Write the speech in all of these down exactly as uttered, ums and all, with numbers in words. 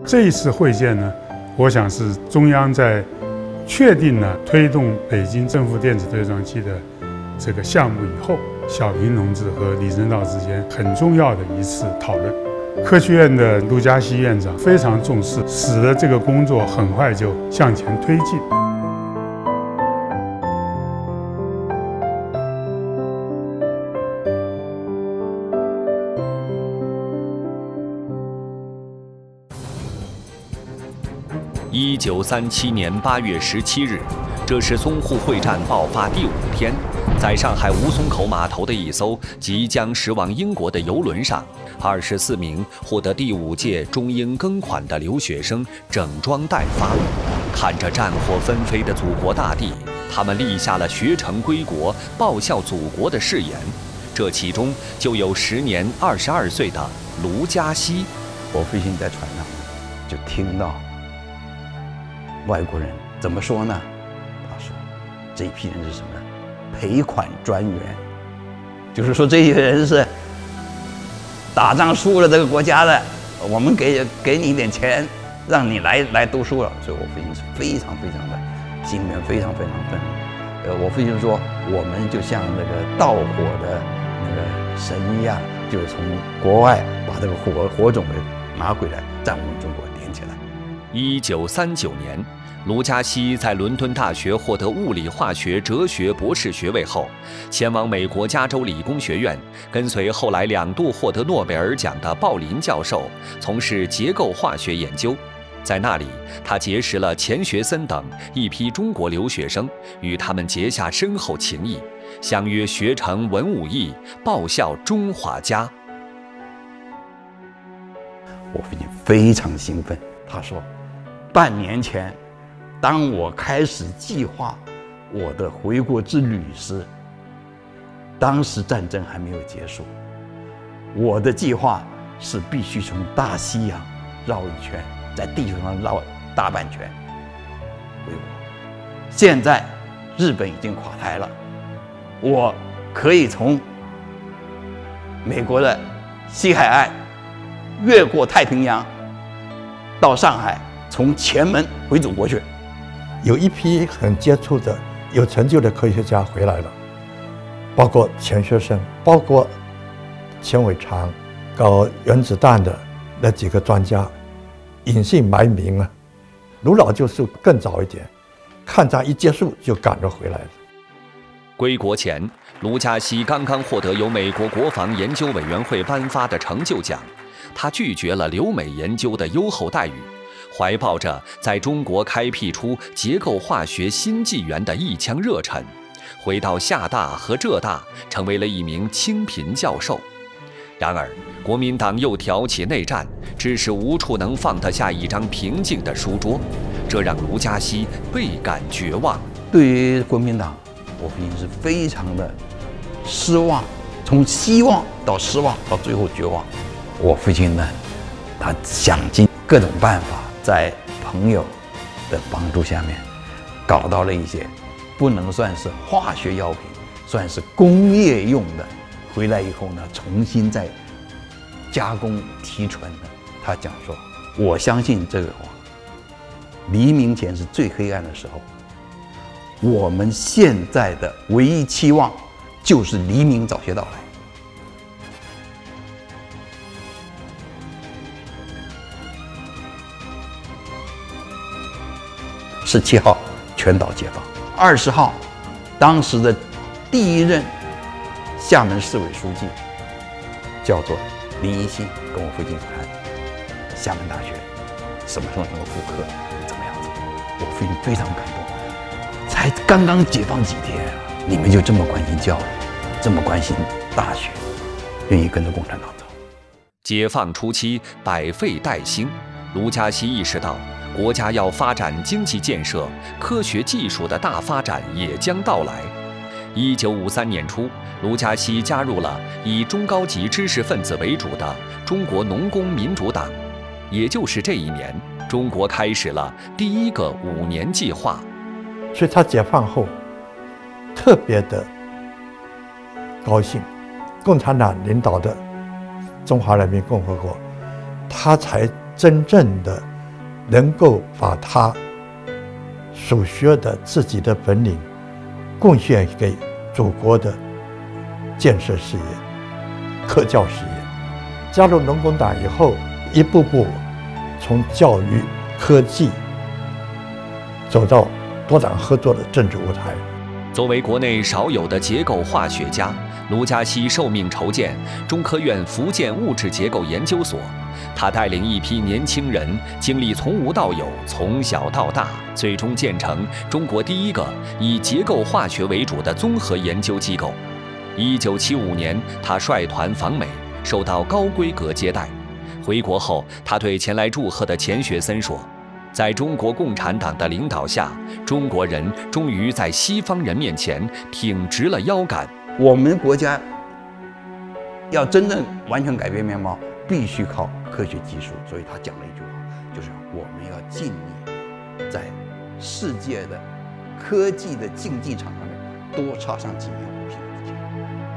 这一次会见呢，我想是中央在确定了推动北京正负电子对撞机的这个项目以后，小平同志和李政道之间很重要的一次讨论。科学院的陆嘉熙院长非常重视，使得这个工作很快就向前推进。 一九三七年八月十七日，这是淞沪会战爆发第五天，在上海吴淞口码头的一艘即将驶往英国的游轮上，二十四名获得第五届中英庚款的留学生整装待发，看着战火纷飞的祖国大地，他们立下了学成归国、报效祖国的誓言。这其中就有时年二十二岁的卢嘉熙。 我父亲在船上就听到外国人怎么说呢？他说：“这批人是什么？赔款专员，就是说这些人是打仗输了这个国家的，我们给给你一点钱，让你来来读书了。”所以我父亲是非常非常的心里面非常非常愤怒。呃，我父亲说，我们就像那个盗火的那个神一样，就是从国外把这个火火种给拿回来，在我们中国点起来。 一九三九年，卢嘉熙在伦敦大学获得物理化学哲学博士学位后，前往美国加州理工学院，跟随后来两度获得诺贝尔奖的鲍林教授从事结构化学研究。在那里，他结识了钱学森等一批中国留学生，与他们结下深厚情谊，相约学成文武艺，报效中华家。 我父亲非常兴奋，他说：“半年前，当我开始计划我的回国之旅时，当时战争还没有结束，我的计划是必须从大西洋绕一圈，在地球上绕大半圈回国。现在日本已经垮台了，我可以从美国的西海岸越过太平洋到上海，从前门回祖国去。” 有一批很杰出的、有成就的科学家回来了，包括钱学森，包括钱伟长，搞原子弹的那几个专家，隐姓埋名啊。卢老就是更早一点，抗战一结束就赶着回来了。 归国前，卢嘉熙刚刚获得由美国国防研究委员会颁发的成就奖，他拒绝了留美研究的优厚待遇，怀抱着在中国开辟出结构化学新纪元的一腔热忱，回到厦大和浙大，成为了一名清贫教授。然而，国民党又挑起内战，致使无处能放得下一张平静的书桌，这让卢嘉熙倍感绝望。 对于国民党，我父亲是非常的失望，从希望到失望到最后绝望。我父亲呢，他想尽各种办法，在朋友的帮助下面，搞到了一些不能算是化学药品，算是工业用的。回来以后呢，重新再加工提纯的。他讲说：“我相信这个话，黎明前是最黑暗的时候，我们现在的唯一期望就是黎明早些到来。”十七号全岛解放，二十号，当时的第一任厦门市委书记叫做林一新，跟我父亲谈厦门大学什么时候能够复课，怎么样子？我父亲非常感动，才刚刚解放几天啊，你们就这么关心教育，这么关心大学，愿意跟着共产党走。 解放初期，百废待兴，卢嘉熙意识到，国家要发展经济建设，科学技术的大发展也将到来。一九五三年初，卢嘉熙加入了以中高级知识分子为主的中国农工民主党。也就是这一年，中国开始了第一个五年计划。 所以他解放后特别的高兴，共产党领导的中华人民共和国，他才真正的能够把他所学的自己的本领贡献给祖国的建设事业、科教事业。加入农工党以后，一步步从教育、科技走到多党合作的政治舞台。 作为国内少有的结构化学家，卢嘉锡受命筹建中科院福建物质结构研究所。他带领一批年轻人，经历从无到有，从小到大，最终建成中国第一个以结构化学为主的综合研究机构。一九七五年，他率团访美，受到高规格接待。回国后，他对前来祝贺的钱学森说：“在中国共产党的领导下，中国人终于在西方人面前挺直了腰杆。 我们国家要真正完全改变面貌，必须靠科学技术。所以他讲了一句话，就是我们要尽力在世界的科技的竞技场上面多插上几面五品的剑。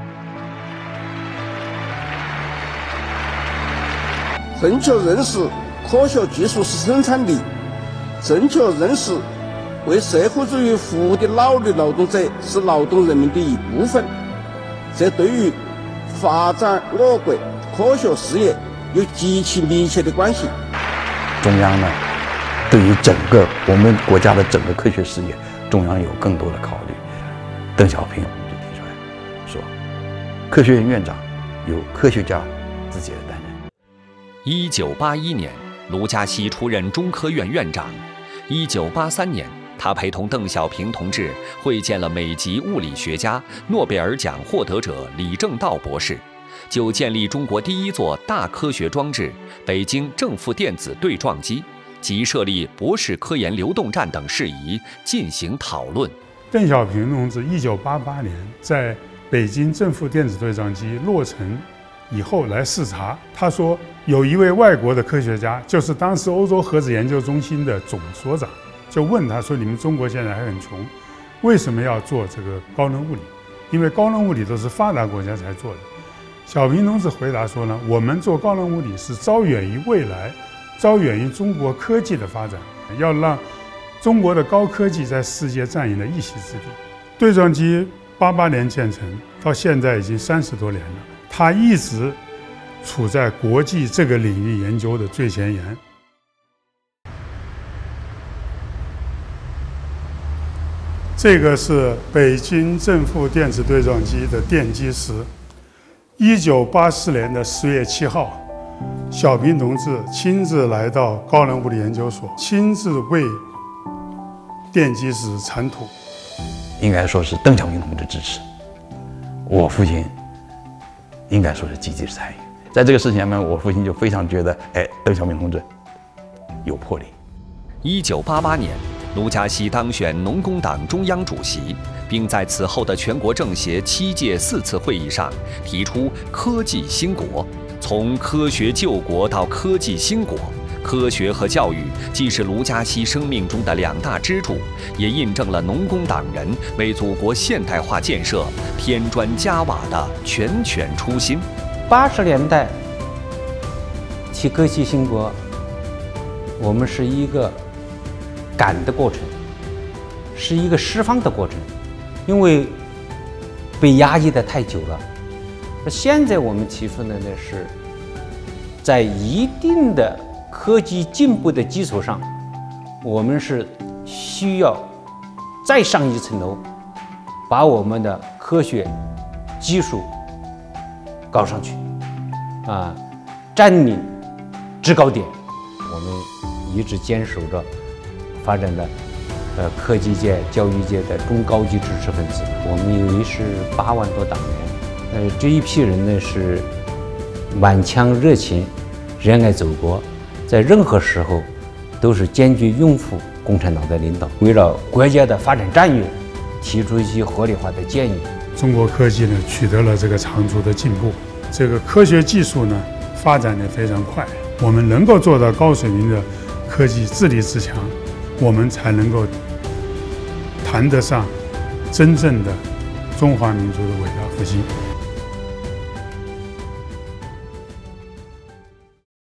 正确认识科学技术是生产力，正确认识为社会主义服务的脑力劳动者是劳动人民的一部分，这对于发展我国科学事业有极其密切的关系。 中央呢，对于整个我们国家的整个科学事业，中央有更多的考虑。邓小平就提出来说，科学院院长由科学家自己来担任。 一九八一年，卢嘉锡出任中科院院长。一九八三年，他陪同邓小平同志会见了美籍物理学家、诺贝尔奖获得者李政道博士，就建立中国第一座大科学装置北京正负电子对撞机及设立博士科研流动站等事宜进行讨论。 邓小平同志一九八八年在北京正负电子对撞机落成以后来视察，他说有一位外国的科学家，就是当时欧洲核子研究中心的总所长，就问他说：“你们中国现在还很穷，为什么要做这个高能物理？因为高能物理都是发达国家才做的。”小平同志回答说呢：“我们做高能物理是着眼于未来，着眼于中国科技的发展，要让中国的高科技在世界占领了一席之地。”对撞机八八年建成，到现在已经三十多年了，它一直处在国际这个领域研究的最前沿。这个是北京正负电子对撞机的奠基石。一九八四年的十月七号，小平同志亲自来到高能物理研究所，亲自为奠基石铲土。 应该说是邓小平同志支持，我父亲应该说是积极参与。在这个事情上面，我父亲就非常觉得，哎，邓小平同志有魄力。 一九八八年，卢嘉锡当选农工党中央主席，并在此后的全国政协七届四次会议上提出科技兴国，从科学救国到科技兴国。科学和教育既是卢嘉锡生命中的两大支柱，也印证了农工党人为祖国现代化建设添砖加瓦的拳拳初心。 八十年代提科技兴国，我们是一个赶的过程，是一个释放的过程，因为被压抑的太久了。现在我们提出的呢，是在一定的科技进步的基础上，我们是需要再上一层楼，把我们的科学技术搞上去，啊，占领制高点。我们一直坚守着发展的呃科技界、教育界的中高级知识分子。我们有是八万多党员，呃，这一批人呢是满腔热情，热爱祖国。在任何时候，都是坚决拥护共产党的领导，围绕国家的发展战略，提出一些合理化的建议。 中国科技呢取得了这个长足的进步，这个科学技术呢发展得非常快，我们能够做到高水平的科技自立自强，我们才能够谈得上真正的中华民族的伟大复兴。